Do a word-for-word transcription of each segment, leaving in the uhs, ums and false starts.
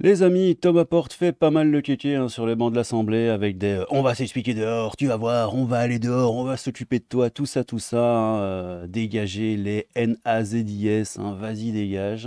Les amis, Thomas Porte fait pas mal le kéké hein, sur les bancs de l'Assemblée avec des euh, on va s'expliquer dehors, tu vas voir, on va aller dehors, on va s'occuper de toi, tout ça, tout ça. Hein, euh, dégager les N A Z I S, hein, vas-y, dégage.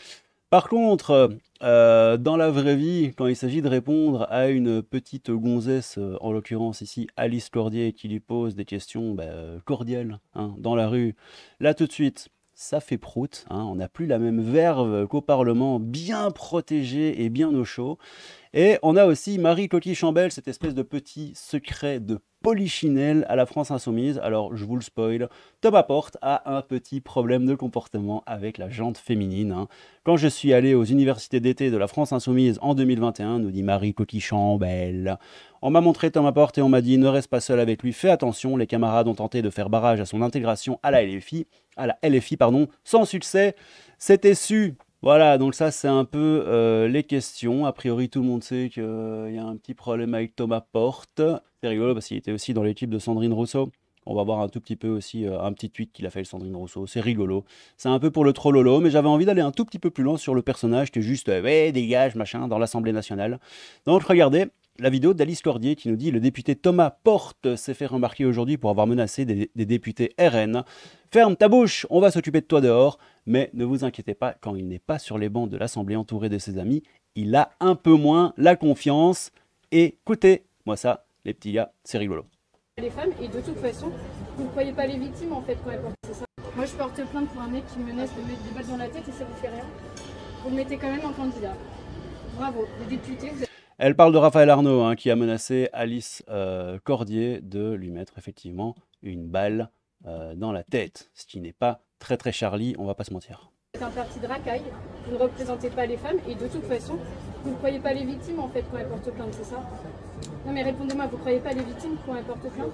Par contre, euh, dans la vraie vie, quand il s'agit de répondre à une petite gonzesse, euh, en l'occurrence ici Alice Cordier, qui lui pose des questions bah, euh, cordiales hein, dans la rue, là tout de suite, ça fait prout. Hein, on n'a plus la même verve qu'au Parlement, bien protégé et bien au chaud. Et on a aussi Marie Coquille Chambel, cette espèce de petit secret de polichinelle à la France Insoumise. Alors, je vous le spoil, Thomas Porte a un petit problème de comportement avec la jante féminine. Hein. Quand je suis allé aux universités d'été de la France Insoumise en deux mille vingt et un, nous dit Marie Coquille Chambel, on m'a montré Thomas Porte et on m'a dit ne reste pas seul avec lui, fais attention, les camarades ont tenté de faire barrage à son intégration à la L F I, à la L F I pardon, sans succès, c'était su. Voilà, donc ça c'est un peu euh, les questions. A priori tout le monde sait qu'il euh, y a un petit problème avec Thomas Porte. C'est rigolo parce qu'il était aussi dans l'équipe de Sandrine Rousseau. On va voir un tout petit peu aussi euh, un petit tweet qu'il a fait de Sandrine Rousseau. C'est rigolo. C'est un peu pour le trollolo, mais j'avais envie d'aller un tout petit peu plus loin sur le personnage qui est juste euh, ouais, dégage, machin, dans l'Assemblée nationale. Donc regardez la vidéo d'Alice Cordier qui nous dit le député Thomas Porte s'est fait remarquer aujourd'hui pour avoir menacé des, des députés R N. Ferme ta bouche, on va s'occuper de toi dehors. Mais ne vous inquiétez pas, quand il n'est pas sur les bancs de l'Assemblée entouré de ses amis, il a un peu moins la confiance. Et écoutez, moi ça, les petits gars, c'est rigolo. Les femmes, et de toute façon, vous ne croyez pas les victimes en fait quand elles portent ça. Moi je porte plainte pour un mec qui me menace de mettre des balles dans la tête et ça vous fait rien. Vous le mettez quand même en candidat. Bravo, les députés, vous êtes... Elle parle de Raphaël Arnaud, hein, qui a menacé Alice euh, Cordier de lui mettre effectivement une balle euh, dans la tête. Ce qui n'est pas très très Charlie, on va pas se mentir. C'est un parti de racaille, vous ne représentez pas les femmes et de toute façon, vous ne croyez pas les victimes en fait quand elles portent plainte, c'est ça? Non mais répondez-moi, vous ne croyez pas les victimes quand elles portent plainte?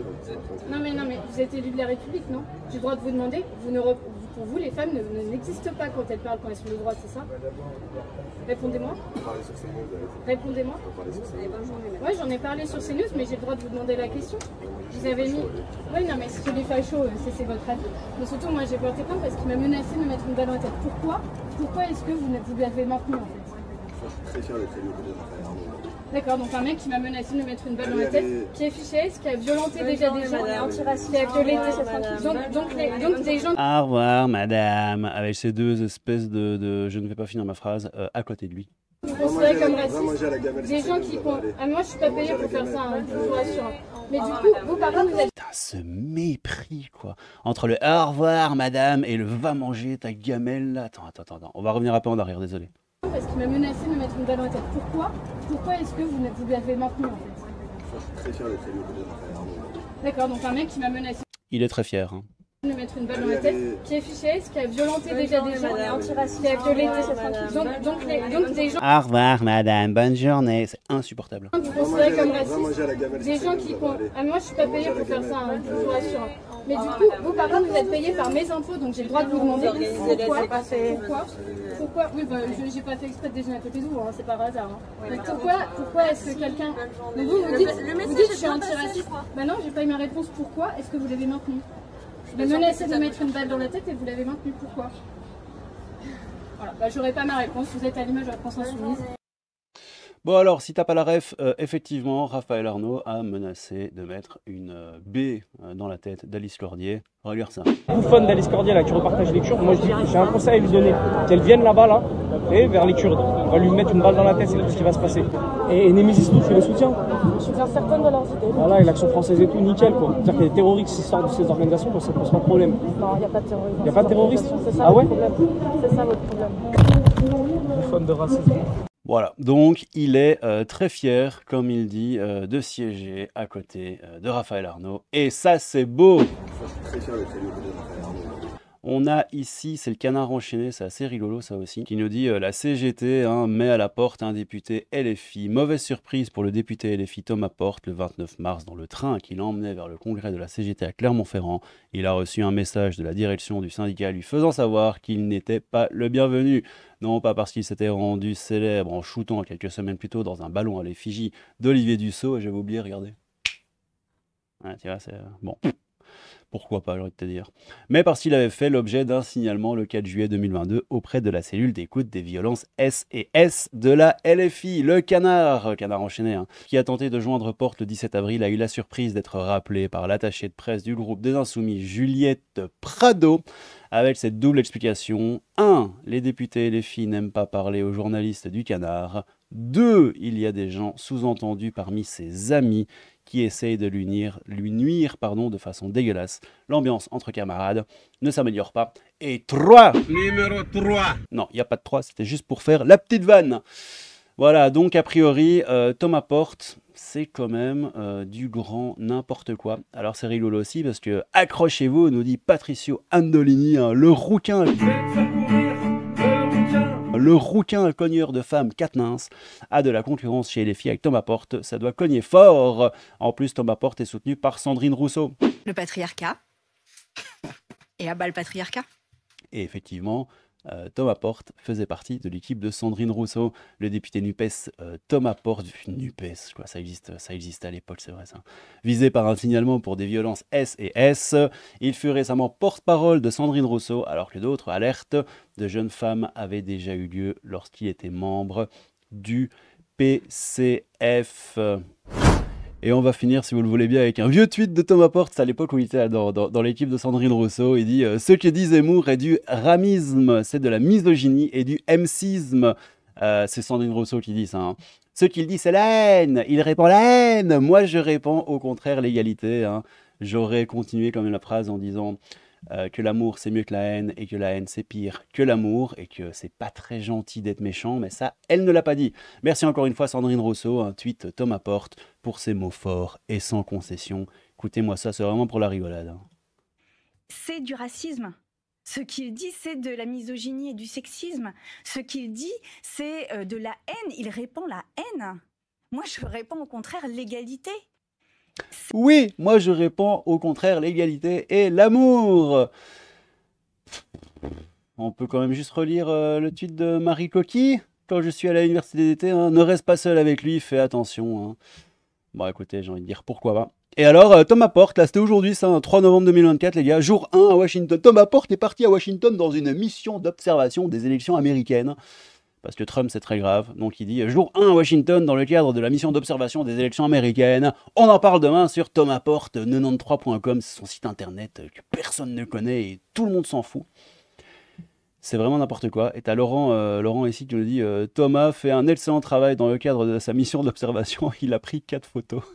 Non mais non mais vous êtes élu de la République, non? J'ai le droit de vous demander, vous ne rep... pour vous les femmes n'existent pas quand elles parlent, quand elles sont de droite, c'est ça? Répondez-moi. Répondez-moi. Ouais, j'en ai parlé sur CNews, mais j'ai le droit de vous demander la question. Vous avez mis... Oui, non mais si les fachos, c'est votre avis. Mais surtout, moi j'ai porté plainte parce qu'il m'a menacé de me mettre une balle dans la tête. Pourquoi? Pourquoi est-ce que vous, vous l'avez maintenu en fait? Je suis très fier d'être élu de Raphaël Arnaud. D'accord, donc un mec qui m'a menacé de me mettre une balle dans la tête, qui est fiché S, qui a violenté Bonne déjà journée, des gens, madame. qui a violé des... Donc, donc, les, donc des gens... Au revoir madame, avec ces deux espèces de... de je ne vais pas finir ma phrase, euh, à côté de lui. Vous considérez comme raciste, des gens qui... Ah, moi je suis pas payée pour faire ça, hein, je vous rassure. Mais du coup, vous par contre, vous êtes... Putain, ce mépris, quoi. Entre le au revoir, madame, et le va manger ta gamelle, là. Attends, attends, attends. On va revenir un peu en arrière, désolé. Parce qu'il m'a menacé de me mettre une balle dans la tête. Pourquoi? Pourquoi est-ce que vous, vous l'avez maintenu, en fait? Je suis très fier d'être élu de Raphaël Arnaud. D'accord, donc un mec qui m'a menacé Il est très fier, hein. de me mettre une balle dans la tête, qui est fiché S, qui a violenté déjà des gens, qui a violé des... Donc, donc, les, donc des gens... Au revoir, madame, bonne journée. C'est insupportable. Vous considérez comme raciste, des gens qui... Ah, moi je suis pas payée pour faire ça, hein, je vous rassure. Mais du coup, vous par contre, vous êtes payé par mes impôts, donc j'ai le droit de vous demander pourquoi, pourquoi, pourquoi, oui, bah, j'ai pas fait exprès de déjeuner à côté de vous, hein, c'est par hasard. Hein. Donc pourquoi, pourquoi est-ce que quelqu'un, donc vous vous dites, vous dites je suis antiraciste, bah non, j'ai pas eu ma réponse, pourquoi est-ce que vous l'avez maintenu? Me menacez de mettre une balle dans la tête et vous l'avez maintenu, pourquoi? Voilà, bah j'aurai pas ma réponse, vous êtes à l'image de la France Insoumise. Bon alors, si t'as pas la ref, euh, effectivement, Raphaël Arnaud a menacé de mettre une euh, B euh, dans la tête d'Alice Cordier. Regarde ça. Bouffonne d'Alice Cordier là qui repartage les Kurdes, moi je dis j'ai un conseil à lui donner, qu'elle vienne là-bas là, et vers les Kurdes. On va lui mettre une balle dans la tête, c'est tout ce qui va se passer. Et, et Némésis nous tu les soutiens. Je soutiens certaines de leurs idées. Voilà, et l'action française et tout, nickel quoi. C'est-à-dire qu'il y a des terroristes qui sortent de ces organisations, donc ça pose pas de problème. Non, il n'y a pas de terrorisme. Il n'y a pas de terroristes? C'est ça Ah votre ouais problème. C'est ça votre problème. Bouffonne de racisme. Voilà, donc il est euh, très fier, comme il dit, euh, de siéger à côté euh, de Raphaël Arnaud. Et ça, c'est beau! Je suis très fier d'être élu de Raphaël Arnaud. On a ici, c'est le canard enchaîné, c'est assez rigolo ça aussi, qui nous dit euh, la C G T hein, met à la porte un député L F I. Mauvaise surprise pour le député L F I Thomas Porte le vingt-neuf mars dans le train qui l'emmenait vers le congrès de la C G T à Clermont-Ferrand. Il a reçu un message de la direction du syndicat lui faisant savoir qu'il n'était pas le bienvenu. Non pas parce qu'il s'était rendu célèbre en shootant quelques semaines plus tôt dans un ballon à l'effigie d'Olivier Dussault, et j'avais oublié, regardez. Ouais, tu vois, c'est... bon... Pourquoi pas, j'ai envie de te dire. Mais parce qu'il avait fait l'objet d'un signalement le quatre juillet deux mille vingt-deux auprès de la cellule d'écoute des violences S et S de la L F I. Le canard, canard enchaîné, hein, qui a tenté de joindre Porte le dix-sept avril, a eu la surprise d'être rappelé par l'attachée de presse du groupe des Insoumis, Juliette Prado, avec cette double explication. un. Les députés et les filles n'aiment pas parler aux journalistes du canard. deux. Il y a des gens sous-entendus parmi ses amis qui essayent de lui nuire, lui nuire pardon, de façon dégueulasse. L'ambiance entre camarades ne s'améliore pas. Et trois. Numéro trois. Non, il n'y a pas de trois, c'était juste pour faire la petite vanne. Voilà, donc a priori, euh, Thomas Porte, c'est quand même euh, du grand n'importe quoi. Alors c'est rigolo aussi parce que, accrochez-vous, nous dit Patricio Andolini, hein, le rouquin... Le rouquin cogneur de femmes Katnins a de la concurrence chez les filles avec Thomas Porte. Ça doit cogner fort. En plus, Thomas Porte est soutenu par Sandrine Rousseau. Le patriarcat. Et à bas le patriarcat. Et effectivement, euh, Thomas Porte faisait partie de l'équipe de Sandrine Rousseau. Le député NUPES euh, Thomas Porte, NUPES, quoi, ça existe, ça existe à l'époque, c'est vrai ça. Visé par un signalement pour des violences S et S, il fut récemment porte-parole de Sandrine Rousseau, alors que d'autres alertes de jeunes femmes avaient déjà eu lieu lorsqu'il était membre du P C F. Et on va finir, si vous le voulez bien, avec un vieux tweet de Thomas Porte, à l'époque où il était dans, dans, dans l'équipe de Sandrine Rousseau. Il dit euh, « Ce que dit Zemmour est du ramisme, c'est de la misogynie et du emcisme. Euh, » C'est Sandrine Rousseau qui dit ça. Hein. Ce qu'il dit, c'est la haine. Il répand la haine. Moi, je réponds au contraire l'égalité. Hein. J'aurais continué quand même la phrase en disant euh, que l'amour, c'est mieux que la haine et que la haine, c'est pire que l'amour et que c'est pas très gentil d'être méchant. Mais ça, elle ne l'a pas dit. Merci encore une fois, Sandrine Rousseau. Un tweet Thomas Porte pour ses mots forts et sans concession. Écoutez-moi ça, c'est vraiment pour la rigolade. Hein. C'est du racisme. Ce qu'il dit, c'est de la misogynie et du sexisme. Ce qu'il dit, c'est euh, de la haine. Il répand la haine. Moi, je réponds au contraire l'égalité. Oui, moi je réponds au contraire l'égalité et l'amour. On peut quand même juste relire euh, le tweet de Marie Coquille. Quand je suis à l'université d'été, hein, ne reste pas seul avec lui, fais attention. Hein. Bon écoutez, j'ai envie de dire pourquoi pas. Et alors, euh, Thomas Porte, là c'était aujourd'hui, ça, trois novembre deux mille vingt-quatre, les gars, jour un à Washington. Thomas Porte est parti à Washington dans une mission d'observation des élections américaines. Parce que Trump, c'est très grave. Donc il dit, jour un à Washington, dans le cadre de la mission d'observation des élections américaines. On en parle demain sur thomas porte quatre-vingt-treize point com. C'est son site internet que personne ne connaît et tout le monde s'en fout. C'est vraiment n'importe quoi. Et t'as Laurent, euh, Laurent ici qui nous dit, euh, Thomas fait un excellent travail dans le cadre de sa mission d'observation. Il a pris quatre photos.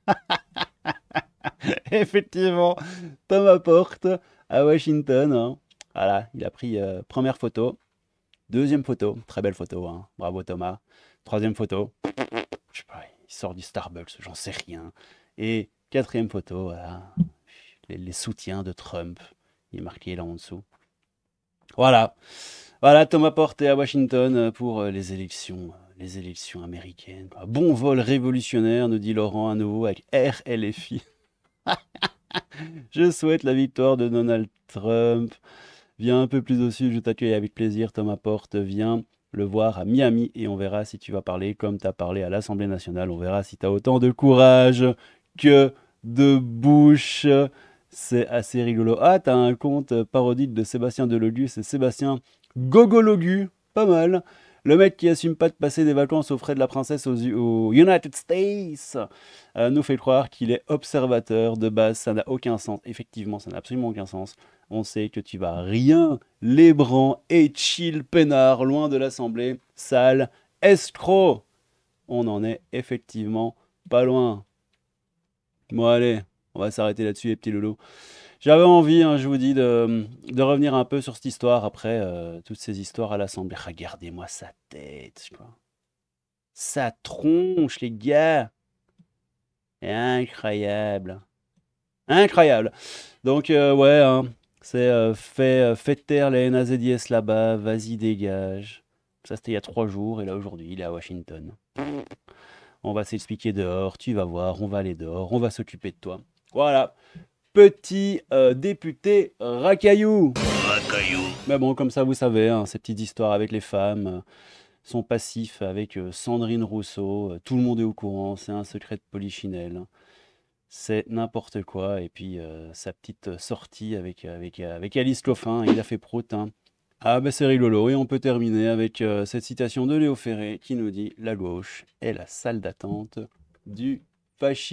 Effectivement, Thomas Porte à Washington. Hein. Voilà, il a pris euh, première photo. Deuxième photo, très belle photo, hein. Bravo Thomas. Troisième photo, je sais pas, il sort du Starbucks, j'en sais rien. Et quatrième photo, voilà, les, les soutiens de Trump, il est marqué là en dessous. Voilà, voilà Thomas Porte est à Washington pour les élections, les élections américaines. Bon vol révolutionnaire, nous dit Laurent à nouveau avec R L F I. Je souhaite la victoire de Donald Trump. Viens un peu plus au sud, je t'accueille avec plaisir, Thomas Porte. Viens le voir à Miami et on verra si tu vas parler comme tu as parlé à l'Assemblée nationale. On verra si tu as autant de courage que de bouche. C'est assez rigolo. Ah, tu as un compte parodique de Sébastien Delogu, c'est Sébastien Gogologu. Pas mal. Le mec qui assume pas de passer des vacances aux frais de la princesse aux, aux United States euh, nous fait croire qu'il est observateur de base. Ça n'a aucun sens. Effectivement, ça n'a absolument aucun sens. On sait que tu vas rien, lébrant et chill peinard, loin de l'Assemblée, sale escroc. On en est effectivement pas loin. Bon allez, on va s'arrêter là-dessus les petits loulous. J'avais envie, hein, je vous dis, de, de revenir un peu sur cette histoire après euh, toutes ces histoires à l'Assemblée. Regardez-moi sa tête, quoi. Sa tronche, les gars. Incroyable. Incroyable. Donc, euh, ouais, hein, c'est euh, fait, euh, fait taire les N A Z I S là-bas, vas-y, dégage. Ça, c'était il y a trois jours, et là, aujourd'hui, il est à Washington. On va s'expliquer dehors, tu vas voir, on va aller dehors, on va s'occuper de toi. Voilà. Petit euh, député racaillou. Racaillou. Mais bon, comme ça, vous savez, hein, ces petites histoires avec les femmes euh, sont passifs avec euh, Sandrine Rousseau. Euh, tout le monde est au courant, c'est un secret de polichinelle. C'est n'importe quoi. Et puis, euh, sa petite sortie avec, avec, avec Alice Coffin, il a fait prout, hein. Ah bah c'est rigolo. Et on peut terminer avec euh, cette citation de Léo Ferré qui nous dit « La gauche est la salle d'attente du fascisme ».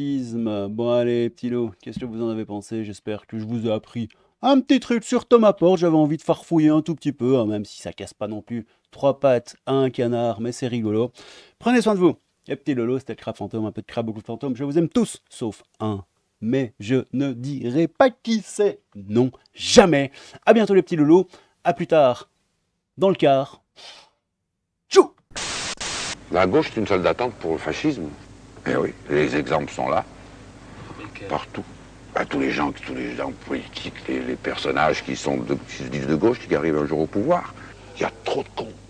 Bon allez, petit lot, qu'est-ce que vous en avez pensé? J'espère que je vous ai appris un petit truc sur Thomas Porte. J'avais envie de farfouiller un tout petit peu, hein, même si ça casse pas non plus trois pattes à un canard, mais c'est rigolo. Prenez soin de vous. Et petit Lolo, c'était le crabe fantôme, un peu de crabe, beaucoup de fantômes. Je vous aime tous, sauf un. Mais je ne dirai pas qui c'est. Non, jamais. À bientôt les petits Lolos. À plus tard. Dans le car. Tchou! La gauche est une salle d'attente pour le fascisme. Eh oui, les exemples sont là. Partout. À tous les gens, tous les gens politiques, les, les personnages qui sont de, qui se disent de gauche, qui arrivent un jour au pouvoir. Il y a trop de cons.